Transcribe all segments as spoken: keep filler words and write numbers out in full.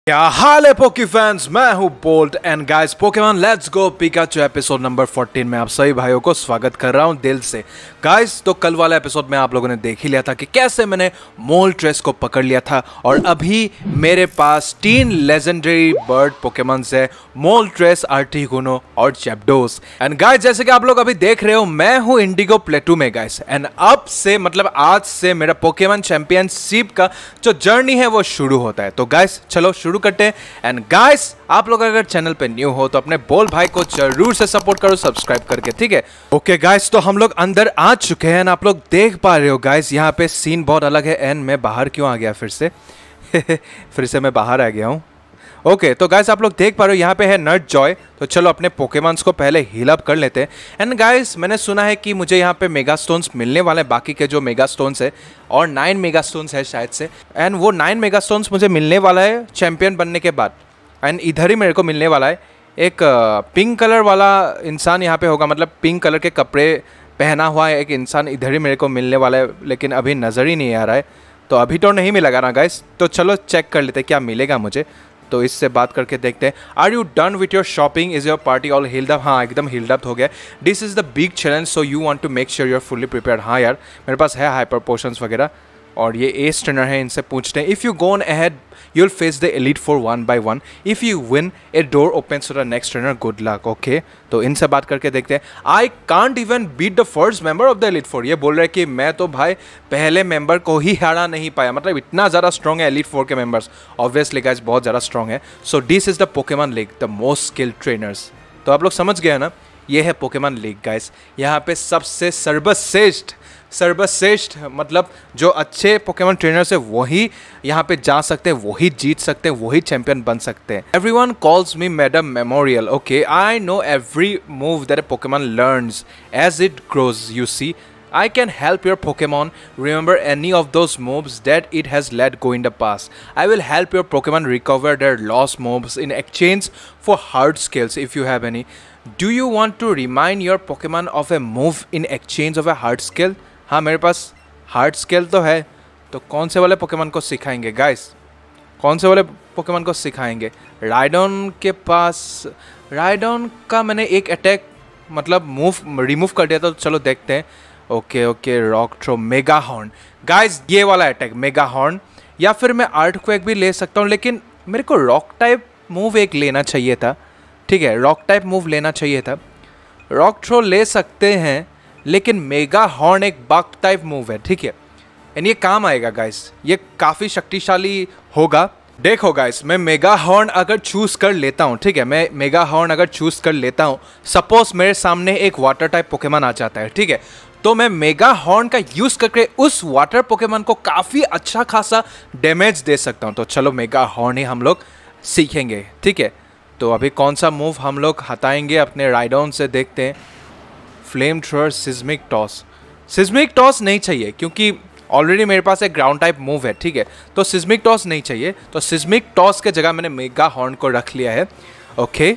क्या हाल है poke fans, मैं हूं Bolt and guys Pokemon let's go Pikachu episode number चौदह में आप सभी भाइयों को स्वागत कर रहा हूं दिल से। गाइस तो कल वाला एपिसोड में आप लोगों ने देख ही लिया था कि कैसे मैंने मोल्ट्रेस को पकड़ लिया था और अभी मेरे पास तीन लेजेंडरी बर्ड पोकेमॉन्स है, मोल्ट्रेस, आर्टिकुनो और जैप्डोस। एंड गाइस जैसे कि आप लोग अभी देख रहे हो मैं हूं इंडिगो प्लेटू में गाइस। एंड अब से मतलब आज से मेरा पोकेमॉन चैंपियनशिप का जो जर्नी है वो शुरू होता है। तो गाइस चलो शुरू करते हैं। एंड गाइस आप लोग अगर चैनल पे न्यू हो तो अपने बोल भाई को जरूर से सपोर्ट करो सब्सक्राइब करके, ठीक है। ओके गाइस तो हम लोग अंदर आ चुके हैं। आप लोग देख पा रहे हो गाइस यहाँ पे सीन बहुत अलग है। एंड मैं बाहर क्यों आ गया फिर से फिर से मैं बाहर आ गया हूँ। ओके okay, तो गाइस आप लोग देख पा रहे हो यहाँ पे है नट जॉय। तो चलो अपने पोकेमॉन्स को पहले हील अप कर लेते हैं। एंड गाइस मैंने सुना है कि मुझे यहाँ पे मेगा स्टोन्स मिलने वाले हैं, बाकी के जो मेगा स्टोन्स है और नाइन मेगा स्टोन्स है शायद से। एंड वो नाइन मेगा स्टोन्स मुझे मिलने वाला है चैंपियन बनने के बाद। एंड इधर ही मेरे को मिलने वाला है एक पिंक कलर वाला इंसान यहाँ पे होगा, मतलब पिंक कलर के कपड़े पहना हुआ है एक इंसान इधर ही मेरे को मिलने वाला है, लेकिन अभी नज़र ही नहीं आ रहा है। तो अभी तो नहीं मिलेगा ना गाइस, तो चलो चेक कर लेते क्या मिलेगा मुझे। तो इससे बात करके देखते हैं। Are you done with your shopping, is your party all healed up? हाँ एकदम हील्ड अप हो गया। This is the big challenge so you want to make sure you are fully prepared. हाँ यार मेरे पास है हाइपर पोशंस वगैरह और ये एस ट्रेनर है, इनसे पूछते हैं। If you go on ahead you'll face the elite four one by one. If you win, a door opens to the next trainer. Good luck. Okay, तो इनसे बात करके देखते हैं। I can't even beat the first member of the elite four. ये बोल रहे हैं कि मैं तो भाई पहले मेंबर को ही हरा नहीं पाया, मतलब इतना ज़्यादा स्ट्रॉन्ग है एलिट फोर के मेंबर्स। ऑब्वियसली गाइस बहुत ज़्यादा स्ट्रॉन्ग है। So this is the Pokemon league, the most skilled trainers. तो आप लोग समझ गए ना, ये है पोकेमॉन लीग गाइस। यहाँ पे सबसे सर्वश्रेष्ठ सर्वश्रेष्ठ मतलब जो अच्छे पोकेमॉन ट्रेनर्स है वही यहाँ पे जा सकते हैं, वही जीत सकते हैं, वही चैंपियन बन सकते हैं। Everyone calls me madam memorial. Okay I know every move that a Pokemon learns as it grows. You see I can help your Pokemon remember any of those moves that it has let go in the past. I will help your Pokemon recover their lost moves in exchange for hard skills if you have any. Do you want to remind your Pokemon of a move in exchange of a hard skill? हाँ मेरे पास hard skill तो है, तो कौन से वाले Pokemon को सिखाएंगे गाइस? कौन से वाले पोकेमॉन को सिखाएंगे? राइडोन के पास, राइडोन का मैंने एक अटैक मतलब मूव रिमूव कर दिया था, तो चलो देखते हैं। Okay okay rock throw, mega horn guys, ये वाला अटैक मेगा हॉर्न, या फिर मैं अर्थक्वेक भी ले सकता हूँ, लेकिन मेरे को रॉक टाइप मूव एक लेना चाहिए था। ठीक है रॉक टाइप मूव लेना चाहिए था। रॉक थ्रो ले सकते हैं लेकिन मेगा हॉर्न एक बग टाइप मूव है, ठीक है। एंड ये काम आएगा गाइस, ये काफ़ी शक्तिशाली होगा। देखो गाइस मैं मेगा हॉर्न अगर चूज़ कर लेता हूँ, ठीक है, मैं मेगा हॉर्न अगर चूज़ कर लेता हूँ, सपोज मेरे सामने एक वाटर टाइप पोकेमॉन आ जाता है, ठीक है, तो मैं मेगा हॉर्न का यूज़ करके उस वाटर पोकेमॉन को काफ़ी अच्छा खासा डैमेज दे सकता हूँ। तो चलो मेगा हॉर्न ही हम लोग सीखेंगे, ठीक है। तो अभी कौन सा मूव हम लोग हटाएंगे अपने राइडोन से, देखते हैं। Flamethrower, seismic toss. Seismic toss नहीं चाहिए क्योंकि ऑलरेडी मेरे पास एक ग्राउंड टाइप मूव है, ठीक है, तो सिस्मिक टॉस नहीं चाहिए। तो सिस्मिक टॉस के जगह मैंने मेगा हॉर्न को रख लिया है। ओके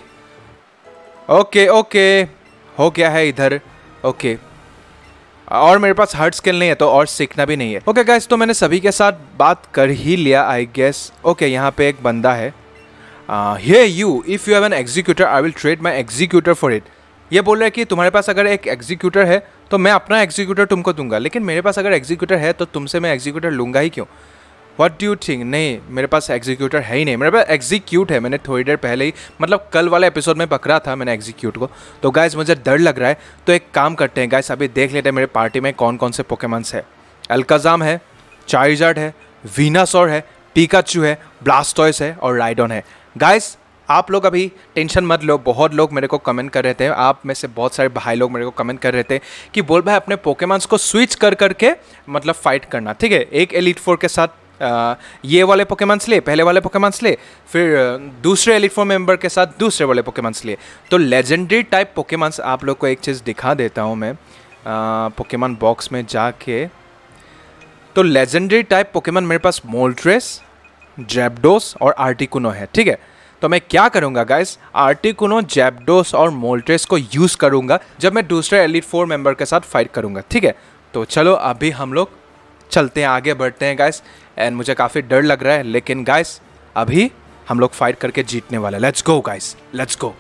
ओके ओके हो गया है इधर। ओके और मेरे पास हार्ड स्किल नहीं है तो और सीखना भी नहीं है। ओके गाइस तो मैंने सभी के साथ बात कर ही लिया आई गेस। ओके यहाँ पे एक बंदा है। Hey you, if you have an Exeggutor I will trade my Exeggutor for it. ये बोल रहा है कि तुम्हारे पास अगर एक एग्जीक्यूटर है तो मैं अपना एग्जीक्यूटर तुमको दूंगा, लेकिन मेरे पास अगर एग्जीक्यूटर है तो तुमसे मैं एग्जीक्यूटर लूँगा ही क्यों? What do you think? नहीं मेरे पास एग्जीक्यूटर है ही नहीं, मेरे पास एग्जीक्यूट है। मैंने थोड़ी देर पहले ही मतलब कल वाले एपिसोड में पकड़ा था मैंने एग्जीक्यूट को। तो गाइस मुझे डर लग रहा है, तो एक काम करते हैं गाइस, अभी देख लेते हैं मेरे पार्टी में कौन कौन से पोकेमॉन्स है। अल्काजाम है, चार्जर्ड है, वीनासोर है, पिकाचू है, ब्लास्टॉयस है और राइडोन है। गाइस आप लोग अभी टेंशन मत लो, बहुत लोग मेरे को कमेंट कर रहे थे, आप में से बहुत सारे भाई लोग मेरे को कमेंट कर रहे थे कि बोल भाई अपने पोकेमॉन्स को स्विच कर करके मतलब फाइट करना, ठीक है। एक एलिट फोर के साथ आ, ये वाले पोकेमॉन्स ले, पहले वाले पोकेमॉन्स ले, फिर दूसरे एलिट फोर मेंबर के साथ दूसरे वाले पोकेमॉन्स ले। तो लेजेंडरी टाइप पोकेमॉन्स आप लोग को एक चीज़ दिखा देता हूँ मैं पोकेमॉन बॉक्स में जाके। तो लेजेंडरी टाइप पोकेमॉन मेरे पास मोल्ट्रेस, जैप्डोस और आर्टिकुनो है, ठीक है। तो मैं क्या करूँगा गाइस, आर्टिकुनो, जैप्डोस और मोल्ट्रेस को यूज़ करूँगा जब मैं दूसरे एलिट फोर मेंबर के साथ फाइट करूँगा, ठीक है। तो चलो अभी हम लोग चलते हैं, आगे बढ़ते हैं गाइस। एंड मुझे काफ़ी डर लग रहा है, लेकिन गाइस अभी हम लोग फाइट करके जीतने वाले। Let's go guys, let's go.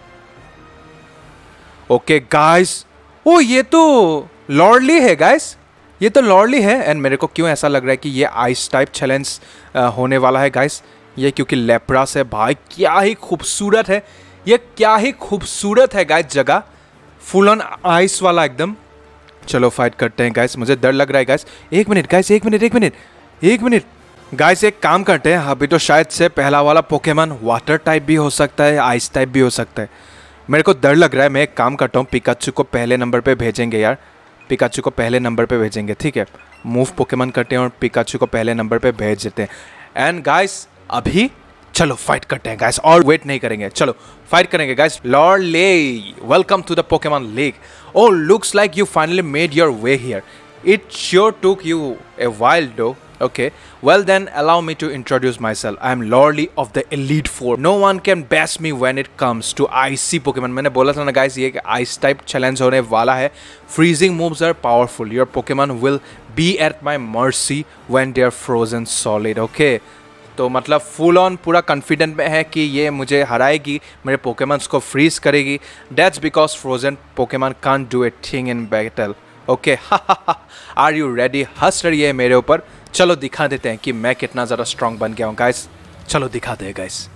Okay guys, oh ये तो लॉर्डली है गाइस, ये तो लॉर्डली है। एंड मेरे को क्यों ऐसा लग रहा है कि ये आइस टाइप चैलेंज होने वाला है गाइस, ये क्योंकि लेप्रास है भाई। क्या ही खूबसूरत है ये, क्या ही खूबसूरत है गाइस जगह, फुल ऑन आइस वाला एकदम। चलो फाइट करते हैं गाइस, मुझे डर लग रहा है गाइस। एक मिनट गाइस, एक मिनट एक मिनट एक मिनट गाइस, एक काम करते हैं। अभी तो शायद से पहला वाला पोकेमॉन वाटर टाइप भी हो सकता है, आइस टाइप भी हो सकता है। मेरे को डर लग रहा है। मैं एक काम करता हूँ, पिकाचू को पहले नंबर पे भेजेंगे यार, पिकाचू को पहले नंबर पे भेजेंगे, ठीक है। मूव पोकेमॉन करते हैं और पिकाचू को पहले नंबर पे भेज देते हैं। एंड गाइस अभी चलो फाइट करते हैं गाइस, और वेट नहीं करेंगे, चलो फाइट करेंगे गाइस। लॉर्डले, welcome to the Pokemon league. Oh, looks like you finally made your way here. It sure took you a while though. Okay, well then allow me to introduce myself. I am Lordly of the Elite Four. No one can best me when it comes to icy Pokemon. मैंने बोला था ना guys, ये ice type challenge होने वाला है। Freezing moves are powerful. Your Pokemon will be at my mercy when they are frozen solid. Okay. तो मतलब फुल ऑन पूरा कॉन्फिडेंट में है कि ये मुझे हराएगी, मेरे पोकेमॉन्स को फ्रीज करेगी। That's because frozen Pokemon can't do a thing in battle. Okay, are you ready? हंस रही है मेरे ऊपर। चलो दिखा देते हैं कि मैं कितना ज़्यादा स्ट्रांग बन गया हूँ गाइस। चलो दिखाते हैं गाइस।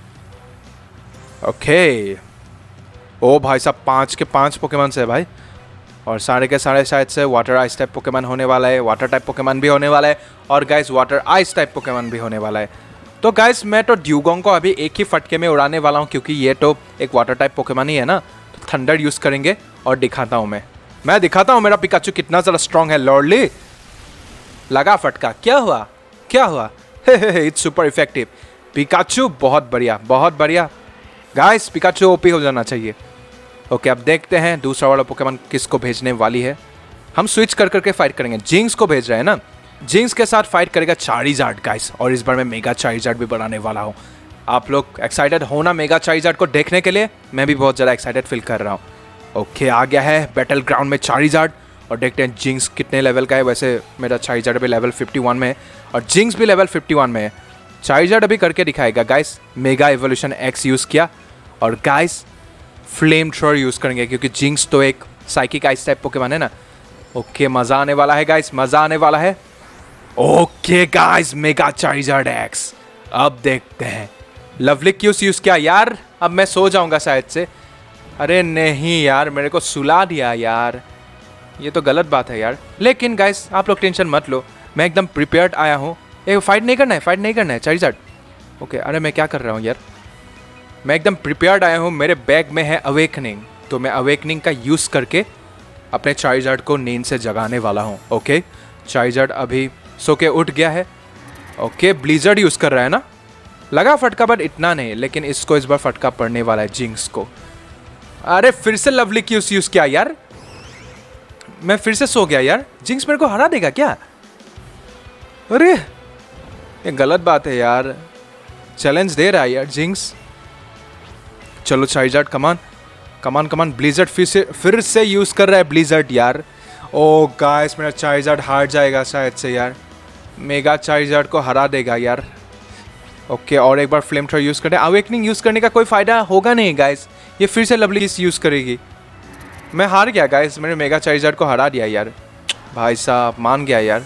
ओके, ओ भाई साहब, पाँच के पाँच पोकेमॉन्स है भाई, और सारे के सारे शायद से वाटर आइस टाइप पोकेमॉन होने वाला है, वाटर टाइप पोकेमॉन भी होने वाला है, और guys water ice type Pokemon भी होने वाला है। तो गाइस मैं तो ड्यूगोंग को अभी एक ही फटके में उड़ाने वाला हूँ, क्योंकि ये तो एक वाटर टाइप पोकेमॉन ही है ना। तो थंडर यूज़ करेंगे और दिखाता हूँ मैं मैं दिखाता हूँ मेरा पिकाचू कितना ज़्यादा स्ट्रॉन्ग है। लॉर्डली, लगा फटका, क्या हुआ क्या हुआ? It's super effective. पिकाचू बहुत बढ़िया, बहुत बढ़िया गाइस, पिकाचू ओपी हो जाना चाहिए। ओके, अब देखते हैं दूसरा वाला पोकेमॉन किसको भेजने वाली है। हम स्विच कर करके फाइट करेंगे। जिंक्स को भेज रहे हैं ना, जिंक्स के साथ फाइट करेगा चारिज़ार्ड गाइस, और इस बार मैं मेगा चारिज़ार्ड भी बनाने वाला हूँ। आप लोग एक्साइटेड हो ना मेगा चारिज़ार्ड को देखने के लिए? मैं भी बहुत ज़्यादा एक्साइटेड फील कर रहा हूँ। ओके, आ गया है बैटल ग्राउंड में चारिज़ार्ड, और देखते हैं जिंक्स कितने लेवल का है। वैसे मेरा चारिज़ार्ड भी लेवल फिफ्टी वन में है, और जिंक्स भी लेवल फिफ्टी वन में है। चारिज़ार्ड अभी करके दिखाएगा guys. Mega evolution X use किया, और गाइस फ्लेम थ्रोअर यूज़ करेंगे, क्योंकि जिंक्स तो एक साइकिक आइस टाइप पोकेमॉन है ना। ओके, मज़ा आने वाला है गाइस, मज़ा आने वाला है। Okay guys, mega Charizard X, अब देखते हैं। लवली क्यूस यूज़ किया यार, अब मैं सो जाऊंगा शायद से। अरे नहीं यार, मेरे को सुला दिया यार, ये तो गलत बात है यार। लेकिन गाइस आप लोग टेंशन मत लो, मैं एकदम प्रिपेयर्ड आया हूँ। एक फाइट नहीं करना है, फाइट नहीं करना है चारिज़ार्ड। ओके, अरे मैं क्या कर रहा हूँ यार, मैं एकदम प्रिपेयर्ड आया हूँ। मेरे बैग में है अवेकनिंग, तो मैं अवेकनिंग का यूज़ करके अपने चारिज़ार्ड को नींद से जगाने वाला हूँ। ओके, चारिज़ार्ड अभी सो के उठ गया है। ओके, ब्लिजर्ड यूज़ कर रहा है ना, लगा फटका, बट इतना नहीं, लेकिन इसको इस बार फटका पड़ने वाला है जिंक्स को। अरे फिर से लवली क्यूस यूज़ किया यार, मैं फिर से सो गया यार। जिंक्स मेरे को हरा देगा क्या? अरे ये गलत बात है यार, चैलेंज दे रहा है यार जिंक्स। चलो चारिज़ार्ड, कमान कमान कमान, ब्लिजर्ड फिर से फिर से यूज़ कर रहा है ब्लिजर्ड यार। ओ गाइस, मेरा चारिज़ार्ड हार जाएगा शायद से यार, मेगा चारिज़ार्ड को हरा देगा यार। ओके, और एक बार फ्लेम थ्रोअर यूज़ करें। अवेकनिंग यूज़ करने का कोई फ़ायदा होगा नहीं गाइस, ये फिर से लवली किस यूज़ करेगी। मैं हार गया गाइस, मैंने मेगा चारिज़ार्ड को हरा दिया यार। भाई साहब मान गया यार।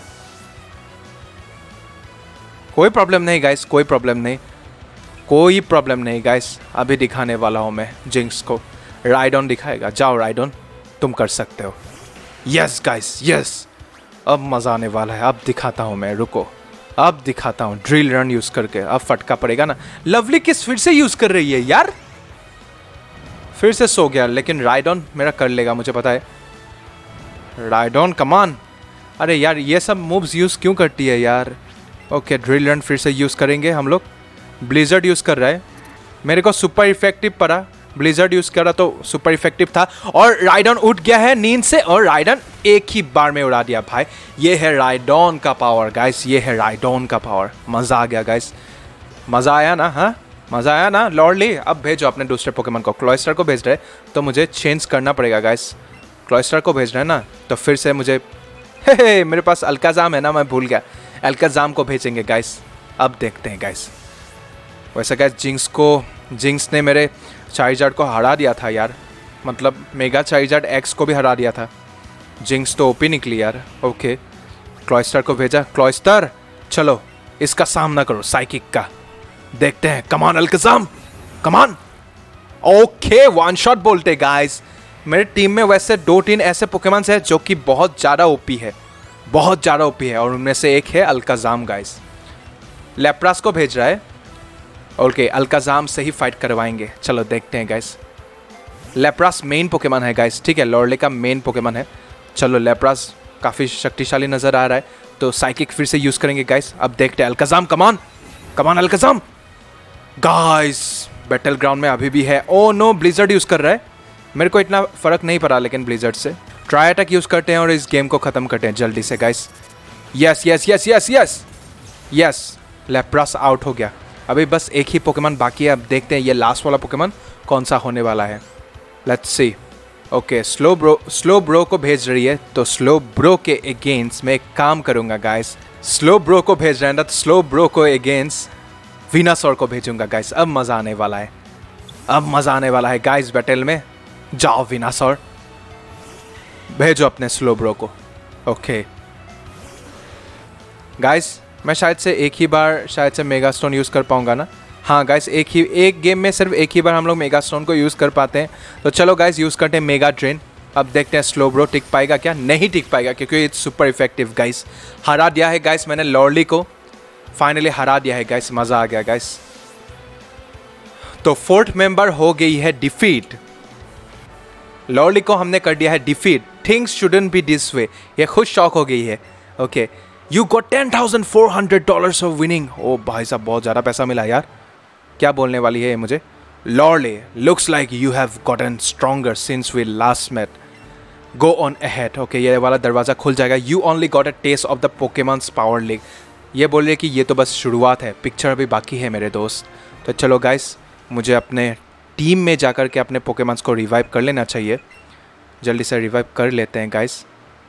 कोई प्रॉब्लम नहीं गाइस, कोई प्रॉब्लम नहीं, कोई प्रॉब्लम नहीं गाइस। अभी दिखाने वाला हूँ मैं जिंक्स को। राइडॉन दिखाएगा, जाओ राइडॉन, तुम कर सकते हो। यस गाइस, यस, अब मज़ा आने वाला है। अब दिखाता हूँ मैं, रुको, अब दिखाता हूँ ड्रिल रन यूज़ करके। अब फटका पड़ेगा ना। लवली किस फिर से यूज़ कर रही है यार, फिर से सो गया, लेकिन राइडॉन मेरा कर लेगा, मुझे पता है। Rhydon come. अरे यार ये सब मूव्स यूज़ क्यों करती है यार। ओके, ड्रिल रन फिर से यूज़ करेंगे हम लोग। ब्लिजर्ड यूज़ कर रहा है, मेरे को सुपर इफेक्टिव पड़ा। ब्लिजर्ड यूज़ करा तो सुपर इफेक्टिव था, और राइडॉन उठ गया है नींद से, और राइडॉन एक ही बार में उड़ा दिया भाई। ये है राइडॉन का पावर गाइस, ये है राइडॉन का पावर। मज़ा आ गया गाइस, मज़ा आया ना? हाँ, मज़ा आया ना लॉर्डली? अब भेजो अपने दूसरे पोकेमॉन को। क्लॉइस्टर को भेज रहे तो मुझे चेंज करना पड़ेगा गाइस। क्लॉइस्टर को भेज रहे हैं ना, तो फिर से मुझे हे हे, मेरे पास अल्काजाम है ना, मैं भूल गया। अल्काजाम को भेजेंगे गाइस। अब देखते हैं गाइस, वैसे गाइस जिंक्स को जिंक्स ने मेरे चार्जार्ड को हरा दिया था यार, मतलब मेगा चार्जार्ड एक्स को भी हरा दिया था। जिंक्स तो ओपी निकली यार। ओके क्लॉइस्टर को भेजा। क्लॉइस्टर चलो इसका सामना करो साइकिक का, देखते हैं। Come on Alakazam come on. Okay one shot बोलते गाइस। मेरे टीम में वैसे दो तीन ऐसे पोकेमॉन्स हैं जो कि बहुत ज़्यादा ओपी है, बहुत ज़्यादा ओपी है, और उनमें से एक है अल्कज़ाम गाइस। लेप्रास को भेज रहा है। ओके अल्कज़ाम से ही फाइट करवाएंगे, चलो देखते हैं गाइस। लेप्रास मेन पोकेमॉन है गाइस, ठीक है, लॉर्डले का मेन पोकेमॉन है। चलो लेप्रास काफ़ी शक्तिशाली नज़र आ रहा है, तो साइकिक फिर से यूज़ करेंगे गाइस। अब देखते हैं Alakazam come on come on Alakazam. Guys battle ground में अभी भी है। ओ नो ब्लिजर्ड यूज़ कर रहा है। मेरे को इतना फ़र्क नहीं पड़ा लेकिन ब्लिजर्ड से। ट्राई अटैक यूज़ करते हैं और इस गेम को ख़त्म करते हैं जल्दी से guys. Yes yes yes yes yes yes Lapras out हो गया। अभी बस एक ही पोकेमॉन बाकी है। अब देखते हैं ये लास्ट वाला पोकेमॉन कौन सा होने वाला है। Let's see. Okay Slowbro Slowbro को भेज रही है, तो स्लो ब्रो के अगेंस्ट मैं एक काम करूँगा गाइस। स्लो ब्रो को भेज रहे हैं ना, तो स्लो ब्रो को अगेंस्ट विनासोर को भेजूंगा गाइस। अब मज़ा आने वाला है, अब मज़ा आने वाला है गाइस बैटल में। जाओ विनासोर भेजो अपने स्लो ब्रो को। ओके गाइस मैं शायद से एक ही बार शायद से मेगा स्टोन यूज़ कर पाऊंगा ना। हाँ गाइस एक ही एक गेम में सिर्फ एक ही बार हम लोग मेगा स्टोन को यूज़ कर पाते हैं। तो चलो गाइस यूज़ करते हैं मेगा ड्रेन। अब देखते हैं स्लो ब्रो टिक पाएगा क्या। नहीं टिक पाएगा क्योंकि इट्स सुपर इफेक्टिव गाइस। हरा दिया है गाइस मैंने लॉर्डली को, फाइनली हरा दिया है गाइस। मज़ा आ गया गाइस। तो फोर्थ मेंबर हो गई है डिफीट। लॉर्डली को हमने कर दिया है defeat. Things shouldn't be this way. ये खुद शॉक हो गई है। Okay you got ten thousand four hundred dollars of winning. ओ भाई साहब बहुत ज़्यादा पैसा मिला यार। क्या बोलने वाली है ये मुझे। Lordly looks like you have gotten stronger since we last met, go on ahead. Okay ये वाला दरवाज़ा खुल जाएगा। You only got a taste of the Pokemons power league. ये बोल रहे कि ये तो बस शुरुआत है, पिक्चर अभी बाकी है मेरे दोस्त। तो चलो गाइस मुझे अपने टीम में जाकर के अपने पोकेमॉन्स को रिवाइव कर लेना चाहिए। जल्दी से रिवाइव कर लेते हैं गाइस।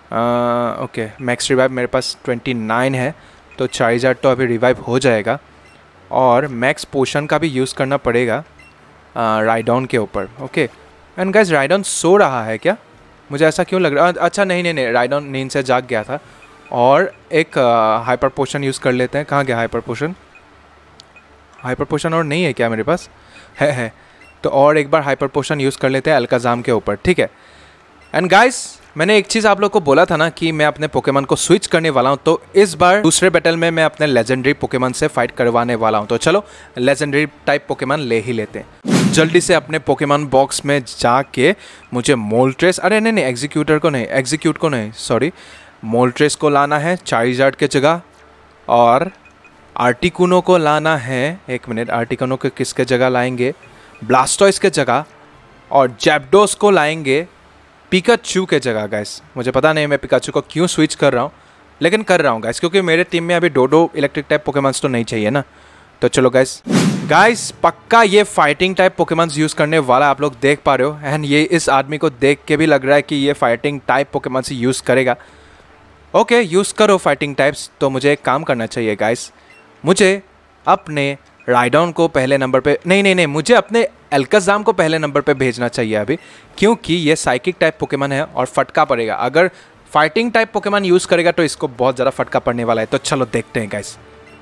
ओके मैक्स रिवाइव मेरे पास ट्वेंटी नाइन है, तो चार्जार्ड तो अभी रिवाइव हो जाएगा। और मैक्स पोशन का भी यूज़ करना पड़ेगा राइडॉन के ऊपर। ओके एंड गाइस राइडॉन सो रहा है क्या, मुझे ऐसा क्यों लग रहा है। अच्छा नहीं नहीं नहीं राइडॉन नींद से जाग गया था। और एक हाइपर पोशन यूज़ कर लेते हैं। कहाँ गया हाइपर पोशन। हाइपर पोशन और नहीं है क्या मेरे पास। है है तो और एक बार हाइपर पोशन यूज़ कर लेते हैं अल्कज़ाम के ऊपर, ठीक है। एंड गाइस मैंने एक चीज़ आप लोग को बोला था ना कि मैं अपने पोकेमॉन को स्विच करने वाला हूं, तो इस बार दूसरे बैटल में मैं अपने लेजेंडरी पोकेमॉन से फाइट करवाने वाला हूं। तो चलो लेजेंडरी टाइप पोकेमॉन ले ही लेते हैं। जल्दी से अपने पोकेमॉन बॉक्स में जाके मुझे मोल्ट्रेस, अरे नहीं नहीं एग्जीक्यूटर को नहीं, एग्जीक्यूट को नहीं सॉरी मोल्ट्रेस को लाना है चार्जार्ड के जगह, और आर्टिकुनो को लाना है। एक मिनट आर्टिकुनो को किसके जगह लाएंगे, ब्लास्टॉइस के जगह, और जैप्डोस को लाएंगे पिकाचू के जगह। गाइस मुझे पता नहीं मैं पिकाचू को क्यों स्विच कर रहा हूँ, लेकिन कर रहा हूँ गाइस क्योंकि मेरे टीम में अभी दो दो इलेक्ट्रिक टाइप पोकेमॉन्स तो नहीं चाहिए ना। तो चलो गाइस गाइस पक्का ये फाइटिंग टाइप पोकेमॉन्स यूज़ करने वाला आप लोग देख पा रहे हो। एंड ये इस आदमी को देख के भी लग रहा है कि ये फाइटिंग टाइप पोकेमॉन्स यूज़ करेगा। ओके यूज़ करो फाइटिंग टाइप्स। तो मुझे एक काम करना चाहिए गाइस, मुझे अपने राइडॉन को पहले नंबर पे नहीं नहीं नहीं मुझे अपने अल्कज़ाम को पहले नंबर पे भेजना चाहिए अभी, क्योंकि ये साइकिक टाइप पोकेमॉन है और फटका पड़ेगा। अगर फाइटिंग टाइप पोकेमॉन यूज़ करेगा तो इसको बहुत ज़्यादा फटका पड़ने वाला है। तो चलो देखते हैं guys.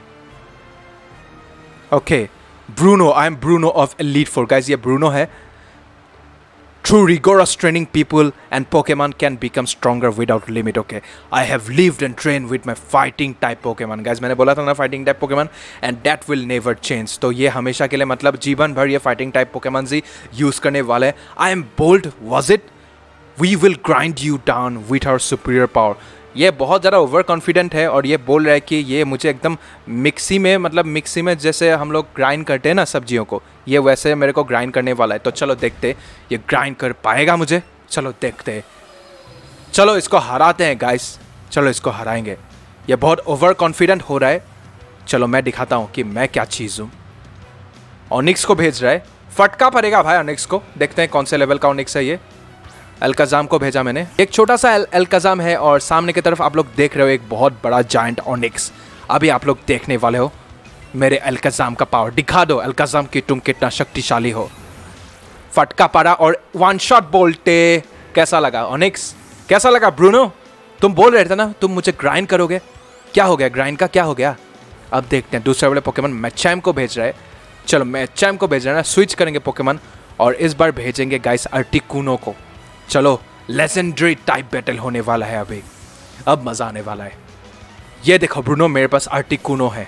Okay Bruno, I am Bruno of Elite Four. Guys ये ब्रूनो है। Through rigorous training, people and Pokemon can become stronger without limit. Okay, I have lived and trained with my fighting type Pokemon. Guys, मैंने बोला था ना fighting type Pokemon, and that will never change. तो ये हमेशा के लिए मतलब जीवन भर ये fighting type Pokemon ही यूज़ करने वाले हैं। I am bold, was it? We will grind you down with our superior power. ये बहुत ज़्यादा ओवर कॉन्फिडेंट है और ये बोल रहा है कि ये मुझे एकदम मिक्सी में मतलब मिक्सी में जैसे हम लोग ग्राइंड करते हैं ना सब्जियों को, ये वैसे मेरे को ग्राइंड करने वाला है। तो चलो देखते ये ग्राइंड कर पाएगा मुझे। चलो देखते, चलो इसको हराते हैं गाइस। चलो इसको हराएंगे। ये बहुत ओवर कॉन्फिडेंट हो रहा है। चलो मैं दिखाता हूँ कि मैं क्या चीज़ हूँ। ऑनिक्स को भेज रहा है, फटका पड़ेगा भाई ऑनिक्स को। देखते हैं कौन से लेवल का ऑनिक्स है ये। अल्कज़ाम को भेजा मैंने। एक छोटा सा अल्कज़ाम है और सामने की तरफ आप लोग देख रहे हो एक बहुत बड़ा जायंट ऑनिक्स। अभी आप लोग देखने वाले हो। मेरे अल्काज़ाम का पावर दिखा दो अल्काज़ाम कि तुम कितना शक्तिशाली हो। फटका पड़ा और वन शॉट बोल्टे। कैसा लगा ओनिक्स, कैसा लगा ब्रूनो? तुम बोल रहे थे ना तुम मुझे ग्राइंड करोगे, क्या हो गया ग्राइंड का, क्या हो गया? अब देखते हैं दूसरे वाले पोकेमॉन मैचैम को भेज रहे हैं। चलो मैचैम को भेज रहे हैं ना, स्विच करेंगे पोकेमॉन और इस बार भेजेंगे गाइस आर्टिकुनो को। चलो लेजेंडरी टाइप बैटल होने वाला है अभी, अब मजा आने वाला है। ये देखो ब्रूनो मेरे पास आर्टिकुनो है।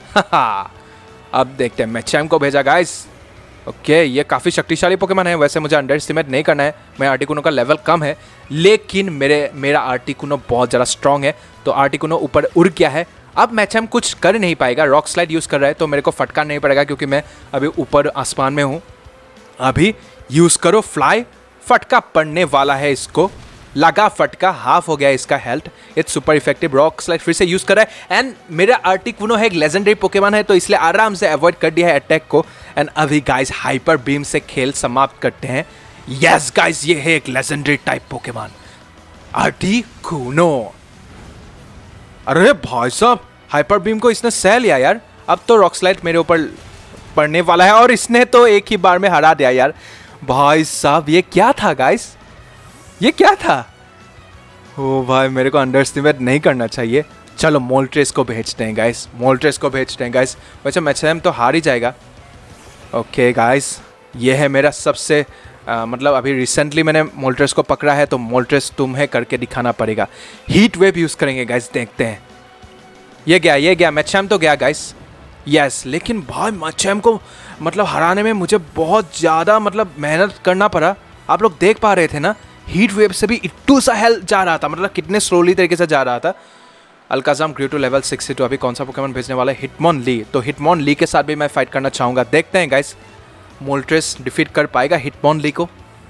अब देखते हैं मैचैम को भेजा गाइस। ओके ये काफ़ी शक्तिशाली पोकेमॉन है, वैसे मुझे अंडर एस्टिमेट नहीं करना है, मैं आर्टिकुनो का लेवल कम है, लेकिन मेरे मेरा आर्टिकुनो बहुत ज़्यादा स्ट्रॉन्ग है। तो आर्टिकुनो ऊपर उड़ गया है, अब मैचैम कुछ कर नहीं पाएगा, रॉक स्लाइड यूज़ कर रहा है तो मेरे को फटका नहीं पड़ेगा क्योंकि मैं अभी ऊपर आसमान में हूँ। अभी यूज़ करो फ्लाई, फटका पड़ने वाला है इसको, लगा फटका, हाफ हो गया इसका health. It's super effective, rock slide फिर से यूज कर रहा है एंड मेरा आर्टिकुनो है एक लेजेंडरी पोकेमॉन है तो इसलिए आराम से अवॉइड कर दिया है अटैक को। एंड अभी गाइस हाइपर बीम से खेल समाप्त करते हैं। यस गाइस ये है एक लेजेंडरी टाइप पोकेमॉन आर्टिकुनो। अरे भाई साहब हाइपर बीम को इसने सह लिया यार, अब तो रॉक स्लाइड मेरे ऊपर पड़ने वाला है और इसने तो एक ही बार में हरा दिया यार। भाई साहब ये क्या था गाइस, ये क्या था? ओ भाई मेरे को अंडर एस्टिमेट नहीं करना चाहिए। चलो मोल्ट्रेस को भेजते हैं गाइस, मोल्ट्रेस को भेजते हैं गाइस। वैसे मैचैम तो हार ही जाएगा। ओके गाइस ये है मेरा सबसे आ, मतलब अभी रिसेंटली मैंने मोल्ट्रेस को पकड़ा है तो मोल्ट्रेस तुम्हें करके दिखाना पड़ेगा। हीट वेव यूज़ करेंगे गाइस, देखते हैं। ये गया ये गया मैचैम तो गया गाइस। यस लेकिन भाई मैचैम को मतलब हराने में मुझे बहुत ज़्यादा मतलब मेहनत करना पड़ा। आप लोग देख पा रहे थे ना हीट वेव से भी इट्टू सा हेल्थ जा रहा था, मतलब कितने स्लोली तरीके से जा रहा था। Alakazam grew to level sixty two. अभी कौन सा पोकेमॉन भेजने वाला है? हिटमॉनली। तो हिटमॉनली के साथ भी मैं फाइट करना चाहूँगा, देखते हैं गाइस मोल्ट्रेस डिफीट कर पाएगा हिटमॉनली को।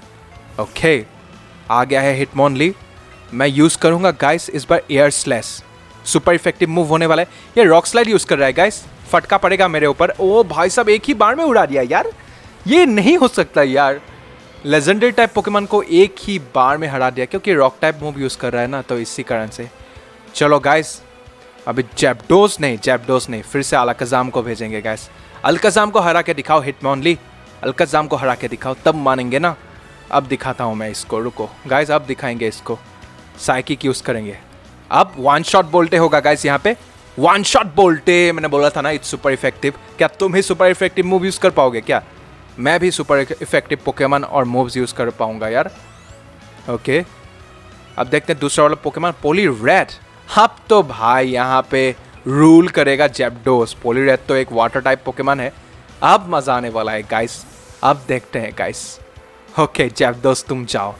ओके आ गया है हिटमॉनली, मैं यूज़ करूँगा गाइस इस बार air slash, super effective move होने वाला है। ये रॉक स्लाइड यूज़ कर रहा है गाइस, फटका पड़ेगा मेरे ऊपर। ओ भाई साहब एक ही बार में उड़ा दिया यार, ये नहीं हो सकता यार। लेजेंडरी टाइप पोकेमॉन को एक ही बार में हरा दिया क्योंकि रॉक टाइप मूव यूज़ कर रहा है ना, तो इसी कारण से। चलो गाइस अभी जैप्डोस नहीं जैप्डोस नहीं फिर से अल्काज़ाम को भेजेंगे गाइस। अल्काज़ाम को हरा के दिखाओ हिटमॉनली, अल्काज़ाम को हरा के दिखाओ तब मानेंगे ना। अब दिखाता हूँ मैं इसको, रुको गाइस अब दिखाएंगे इसको। साइकिक यूज़ करेंगे, अब वन शॉट बोल्टे होगा गाइस यहाँ पे, वन शॉट बोल्टे। मैंने बोला था ना इट्स सुपर इफेक्टिव। क्या तुम ही सुपर इफेक्टिव मूव यूज़ कर पाओगे क्या? मैं भी सुपर इफेक्टिव पोकेमॉन और मूव्स यूज़ कर पाऊंगा यार। ओके अब देखते हैं दूसरा वाला पोकेमॉन पोलीरेड। अब तो भाई यहाँ पे रूल करेगा जैप्डोस। पोलीरेड तो एक वाटर टाइप पोकेमॉन है, अब मजा आने वाला है गाइस। अब देखते हैं गाइस। ओके जैप्डोस तुम जाओ।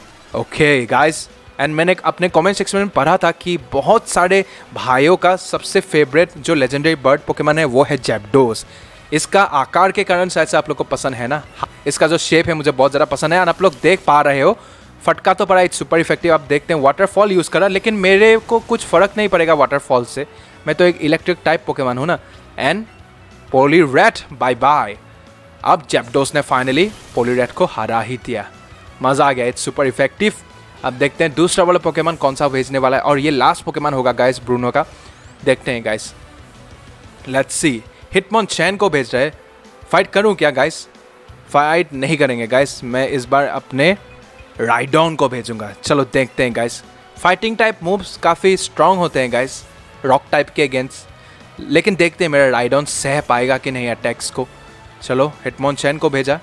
ओके गाइस एंड मैंने अपने कमेंट सेक्शन में पढ़ा था कि बहुत सारे भाइयों का सबसे फेवरेट जो लेजेंडरी बर्ड पोकेमॉन है वो है जैप्डोस। इसका आकार के कारण शायद से आप लोग को पसंद है ना, इसका जो शेप है मुझे बहुत ज़्यादा पसंद है। और आप लोग देख पा रहे हो फटका तो पड़ा, इट्स सुपर इफेक्टिव। आप देखते हैं वाटरफॉल यूज़ करा, लेकिन मेरे को कुछ फ़र्क नहीं पड़ेगा वाटरफॉल से, मैं तो एक इलेक्ट्रिक टाइप पोकेमॉन हूँ ना। And Poliwrath bye bye. अब जैप्डोस ने फाइनली पोलीरेड को हरा ही दिया, मज़ा आ गया, इट्स सुपर इफेक्टिव। अब देखते हैं दूसरा वाला पोकेमॉन कौन सा भेजने वाला है और ये लास्ट पोकेमॉन होगा गाइस ब्रूनो का। देखते हैं गाइस, लेट्स सी। हिटमॉनचैन को भेज रहे, फाइट करूं क्या गाइस? फाइट नहीं करेंगे गाइस, मैं इस बार अपने राइडॉन को भेजूंगा। चलो देखते हैं गाइस। फाइटिंग टाइप मूव्स काफ़ी स्ट्रांग होते हैं गाइस रॉक टाइप के अगेंस्ट, लेकिन देखते हैं मेरा राइडॉन सह पाएगा कि नहीं अटैक्स को। चलो हिटमॉनचैन को भेजा।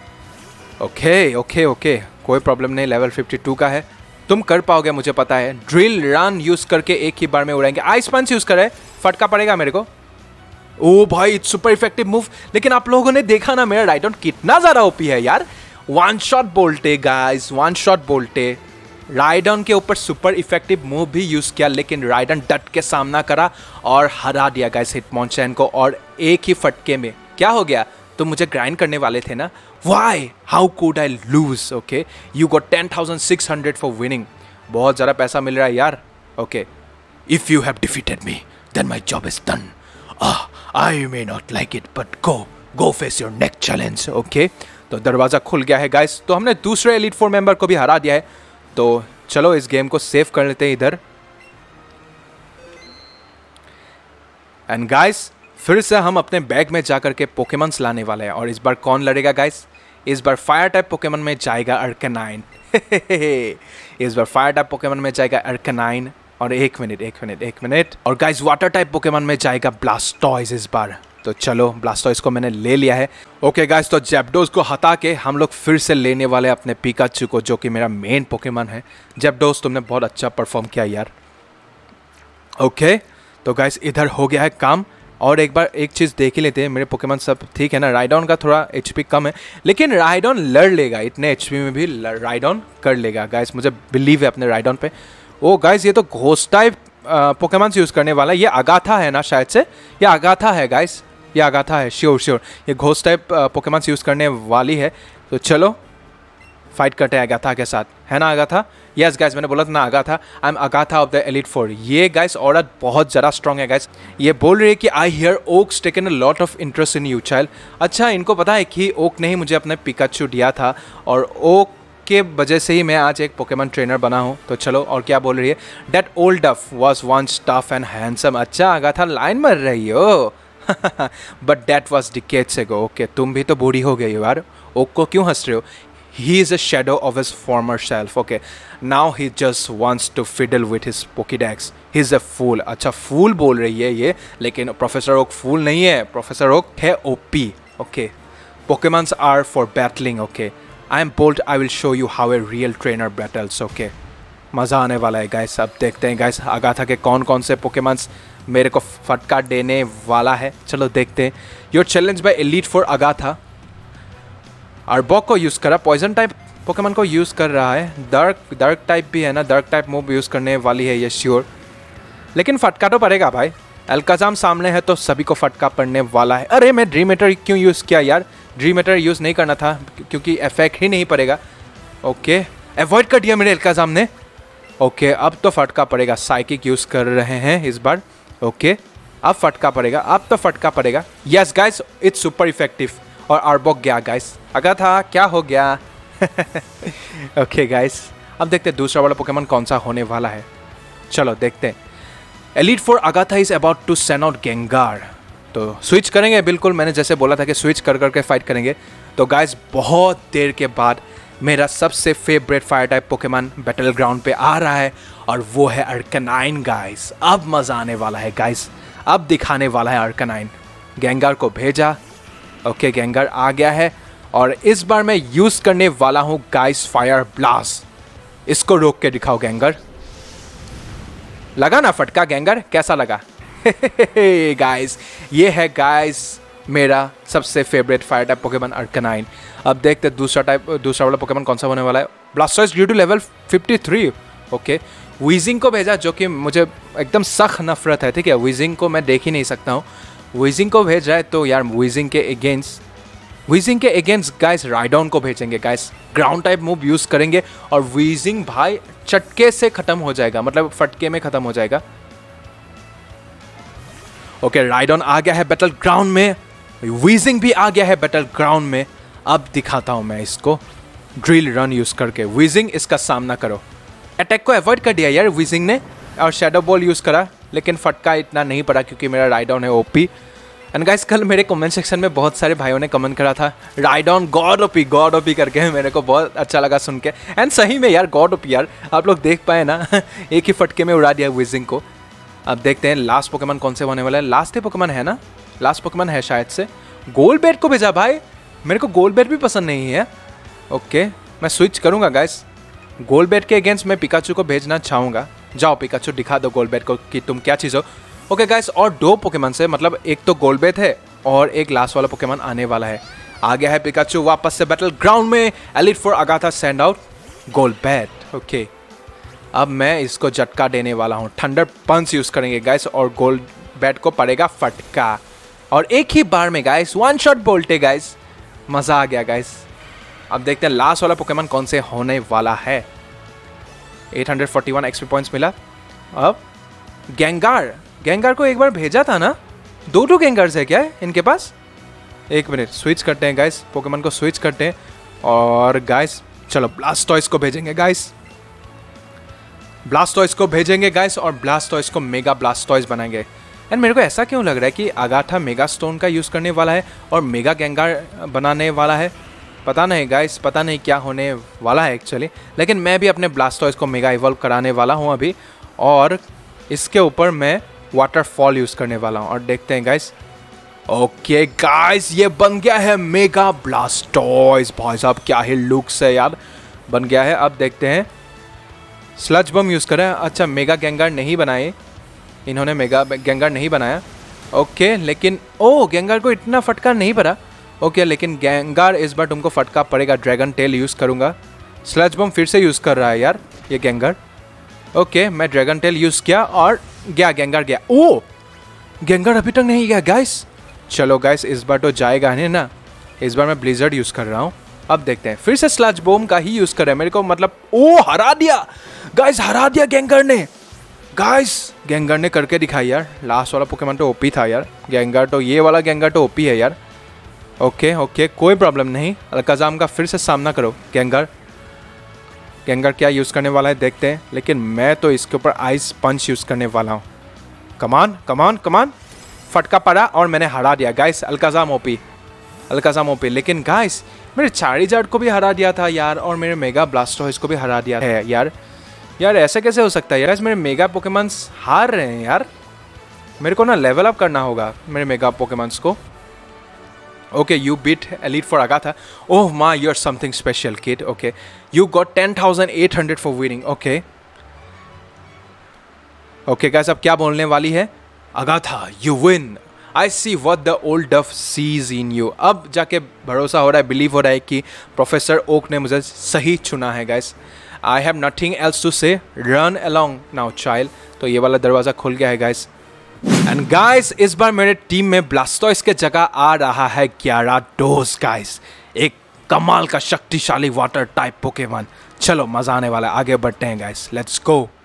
ओके ओके ओके कोई प्रॉब्लम नहीं, लेवल फिफ्टी टू का है, तुम कर पाओगे मुझे पता है। ड्रिल रन यूज़ करके एक ही बार में उड़ाएंगे। आइस पंच यूज़ करे, फटका पड़ेगा मेरे को। ओ भाई इट्स सुपर इफेक्टिव मूव, लेकिन आप लोगों ने देखा ना मेरा राइडॉन कितना ज़्यादा ओपी है यार। वन शॉट बोल्टे गाइस, वन शॉट बोल्टे। राइडॉन के ऊपर सुपर इफेक्टिव मूव भी यूज़ किया, लेकिन राइडॉन डट के सामना करा और हरा दिया गाइस हिटमॉनचैन को। और एक ही फटके में क्या हो गया, तो मुझे ग्राइंड करने वाले थे ना। Why how could I lose? Okay you got ten thousand six hundred for winning, बहुत ज़्यादा पैसा मिल रहा है यार। Okay if you have defeated me then my job is done. I may not like it but go go face your next challenge. Okay तो दरवाज़ा खुल गया है गाइस, तो हमने दूसरे एलीट फोर मेंबर को भी हरा दिया है। तो चलो इस गेम को सेव कर लेते हैं इधर। एंड गाइस फिर से हम अपने बैग में जा करके पोकेमॉन्स लाने वाले हैं और इस बार कौन लड़ेगा गाइस? इस बार फायर टाइप पोकेमॉन में जाएगा अर्कनाइन। इस बार फायर टाइप पोकेमॉन में जाएगा अर्कनाइन और एक मिनट एक मिनट एक मिनट और गाइस वाटर टाइप पोकेमॉन में जाएगा ब्लास्टॉइज इस बार। तो चलो ब्लास्टॉइज को मैंने ले लिया है। ओके गाइस, तो जैप्डोज को हटा के हम लोग फिर से लेने वाले अपने पिकाचू को, जो कि मेरा मेन पोकेमॉन है। जैप्डोज तुमने बहुत अच्छा परफॉर्म किया यार। ओके तो गाइस इधर हो गया है काम और एक बार एक चीज़ देख ही लेते हैं। मेरे पोकेमॉन सब ठीक है ना? राइडॉन का थोड़ा एचपी कम है, लेकिन राइडॉन लड़ लेगा, इतने एचपी में भी राइडॉन कर लेगा गाइस, मुझे बिलीव है अपने राइडॉन पे। ओ गाइस ये तो घोस्ट टाइप पोकेमॉन्स यूज़ करने वाला है। ये अगाथा है ना शायद से? ये अगाथा है गाइस, ये अगाथा है, श्योर श्योर ये घोस्ट टाइप पोकेमॉन्स यूज़ करने वाली है। तो चलो फाइट करते हैं अगाथा के साथ, है ना अगाथा? यस गाइस, मैंने बोला था ना Agatha. I am Agatha of the Elite Four. ये गाइस औरत बहुत ज़्यादा स्ट्रॉन्ग है गाइस। ये बोल रही है कि I hear Oak's taken a lot of interest in you child. अच्छा, इनको पता है कि ओक ने ही मुझे अपने पिकाचू दिया था और ओक के वजह से ही मैं आज एक पोकेमॉन ट्रेनर बना हूँ। तो चलो और क्या बोल रही है? That old duff was once tough and handsome. अच्छा अगाथा लाइन मर रही हो। But that was decades ago. Okay तुम भी तो बूढ़ी हो गई हो यार, ओक को क्यों हंस रहे हो? He is a shadow of his former self. Okay, now he just wants to fiddle with his Pokédex. He's a fool. अच्छा fool बोल रही है ये, लेकिन प्रोफेसर ओक fool नहीं है। प्रोफेसर ओक है OP. Okay, Pokémons are for battling. Okay, I am bold. I will show you how a real trainer battles. Okay, मज़ा आने वाला है गाइस। अब देखते हैं गाइस अगाथा के कौन कौन से पोकेमॉन्स मेरे को फटकार देने वाला है। चलो देखते हैं। Your challenge by Elite Four Agatha. Arbok को यूज़ करा, पॉइजन टाइप पोकेमॉन को यूज़ कर रहा है। डार्क डार्क टाइप भी है ना, डार्क टाइप मूव यूज़ करने वाली है ये श्योर, लेकिन फटका तो पड़ेगा भाई। अल्काजाम सामने है तो सभी को फटका पड़ने वाला है। अरे मैं ड्रीम मीटर क्यों यूज़ किया यार? ड्रीम मीटर यूज़ नहीं करना था क्योंकि इफेक्ट ही नहीं पड़ेगा। ओके अवॉइड कर दिया मेरे अल्काजाम ने। ओके अब तो फटका पड़ेगा। साइकिक यूज़ कर रहे हैं इस बार। ओके अब फटका पड़ेगा, अब तो फटका पड़ेगा। Yes guys it's super effective. और आर्बॉक गया गाइस। अगाथा क्या हो गया? ओके गाइस अब देखते हैं दूसरा वाला पोकेमॉन कौन सा होने वाला है। चलो देखते हैं। Elite Four Agatha is about to send out Gengar. तो स्विच करेंगे बिल्कुल, मैंने जैसे बोला था कि स्विच कर करके फाइट करेंगे। तो गाइस बहुत देर के बाद मेरा सबसे favourite fire type Pokemon battle ground पे आ रहा है और वो है अर्कनाइन गाइस। अब मज़ा आने वाला है गाइस, अब दिखाने वाला है अर्कनाइन। गेंगार को भेजा। ओके गेंगार आ गया है और इस बार मैं यूज़ करने वाला हूँ गाइस फायर ब्लास्ट। इसको रोक के दिखाओ गेंगार। लगा ना फटका गेंगार? कैसा लगा? गाइस ये है गाइस मेरा सबसे favourite fire type Pokemon Arcanine. अब देखते दूसरा टाइप दूसरा वाला पोकेमॉन कौन सा होने वाला है। Blastoise due to level fifty three. Okay Weezing को भेजा, जो कि मुझे एकदम सख्त नफरत है। ठीक है वीजिंग को मैं देख ही नहीं सकता हूँ। वीजिंग को भेज रहा है तो यार वीजिंग के अगेंस्ट वीजिंग के अगेंस्ट गाइस राइडॉन को भेजेंगे guys. Ground type move use करेंगे और वीजिंग भाई चटके से ख़त्म हो जाएगा, मतलब फटके में ख़त्म हो जाएगा। ओके राइडॉन आ गया है बैटल ग्राउंड में, वीजिंग भी आ गया है बैटल ग्राउंड में। अब दिखाता हूँ मैं इसको ड्रिल रन यूज़ करके। वीजिंग इसका सामना करो। अटैक को अवॉइड कर दिया यार वीजिंग ने और शैडो बॉल यूज़ करा, लेकिन फटका इतना नहीं पड़ा क्योंकि मेरा राइडॉन है ओपी। एंड गाइस कल मेरे कमेंट सेक्शन में बहुत सारे भाइयों ने कमेंट करा था Rhydon god OP god OP करके। मेरे को बहुत अच्छा लगा सुन के। एंड सही में यार गॉड ओपी यार, आप लोग देख पाए ना। एक ही फटके में उड़ा दिया वीजिंग को। अब देखते हैं लास्ट पोकेमॉन कौन से होने वाला है। लास्ट ही पोकेमॉन है ना, लास्ट पोकेमॉन है शायद से। गोल बेट को भेजा भाई, मेरे को गोल बेट भी पसंद नहीं है। ओके मैं स्विच करूँगा गाइस। गोल बेट के अगेंस्ट मैं पिकाचू को भेजना चाहूँगा। जाओ पिकाचू दिखा दो गोल बेट को कि तुम क्या चीज़ हो। ओके गाइस और दो पोकेमॉन से, मतलब एक तो गोल बेट है और एक लास्ट वाला पोकेमॉन आने वाला है। आ गया है पिकाचू वापस से बैटल ग्राउंड में। Elite Four Agatha send out Golbat. Okay अब मैं इसको झटका देने वाला हूँ। थंडर पंच यूज़ करेंगे गाइस और गोल बेट को पड़ेगा फटका और एक ही बार में गाइस वन शॉट बोलते गाइस। मज़ा आ गया गाइस। अब देखते हैं लास्ट वाला पोकेमॉन कौन से होने वाला है। Eight hundred forty one XP points मिला। अब गेंगार गेंगार को एक बार भेजा था ना, दो दो गेंगार्स है क्या है इनके पास? एक मिनट स्विच करते हैं गाइस, पोकेमॉन को स्विच करते हैं और गाइस चलो ब्लास्टॉइस को भेजेंगे गाइस। ब्लास्टॉइस को भेजेंगे गाइस और ब्लास्टॉइस को मेगा ब्लास्टॉइस बनाएंगे। एंड मेरे को ऐसा क्यों लग रहा है कि आगाथा मेगा स्टोन का यूज़ करने वाला है और मेगा गेंगार बनाने वाला है। पता नहीं गाइस, पता नहीं क्या होने वाला है एक्चुअली, लेकिन मैं भी अपने ब्लास्टॉइस को मेगा इवॉल्व कराने वाला हूँ अभी, और इसके ऊपर मैं वाटरफॉल यूज़ करने वाला हूँ और देखते हैं गाइस। ओके गाइस, ये बन गया है मेगा ब्लास्टॉइस। भाई साहब क्या ही लुक्स है यार, बन गया है। अब देखते हैं, स्लज बम यूज़ करें। अच्छा, मेगा गेंगार नहीं बनाए इन्होंने, मेगा गेंगार नहीं बनाया। ओके, लेकिन ओ गेंगार को इतना फटकार नहीं पड़ा। ओके, लेकिन गेंगार इस बार तुमको फटका पड़ेगा। ड्रैगन टेल यूज़ करूँगा। स्लज बम फिर से यूज़ कर रहा है यार ये गेंगार। ओके, मैं ड्रैगन टेल यूज़ किया और गया, गेंगार गया। ओ गेंगार अभी तक नहीं गया गाइस। चलो गाइस, इस बार तो जाएगा नहीं ना। इस बार मैं ब्लिजर्ड यूज़ कर रहा हूँ। अब देखते हैं, फिर से स्लज बम का ही यूज़ कर रहा है मेरे को, मतलब ओ हरा दिया गाइस, हरा दिया गेंगार ने। गाइस गेंगार ने करके दिखाई यार। लास्ट वाला पोकेमॉन तो ओपी था यार। गेंगार तो, ये वाला गेंगार तो ओपी है यार। ओके ओके, कोई प्रॉब्लम नहीं। अलकाजाम का फिर से सामना करो गेंगार। गेंगार क्या यूज़ करने वाला है देखते हैं, लेकिन मैं तो इसके ऊपर आइस पंच यूज़ करने वाला हूँ। कमान कमान कमान, फटका पड़ा और मैंने हरा दिया guys. Alakazam OP, Alakazam OP. लेकिन गाइस मेरे चारिजार्ड को भी हरा दिया था यार, और मेरे मेगा ब्लास्टॉइस को भी हरा दिया है यार। यार ऐसे कैसे हो सकता है यार, मेरे मेगा पोकेमॉन्स हार रहे हैं यार। मेरे को ना लेवल अप करना होगा मेरे मेगा पोकेमॉन्स को। Okay, you beat Elite Four Agatha. Oh my, you are something special kid. Okay, you got ten thousand eight hundred for winning. Okay okay guys, अब क्या बोलने वाली है? Agatha you win, I see what the old duff sees in you. अब जाके भरोसा हो रहा है, बिलीव हो रहा है कि प्रोफेसर ओक ने मुझे सही चुना है guys. I have nothing else to say, run along now child. तो ये वाला दरवाज़ा खुल गया है गाइस। एंड गाइस, इस बार मेरे टीम में ब्लास्टॉइस के जगह आ रहा है ग्याराडोस गाइस, एक कमाल का शक्तिशाली वाटर टाइप पोकेमॉन। चलो मजा आने वाला है, आगे बढ़ते हैं गाइस, लेट्स गो।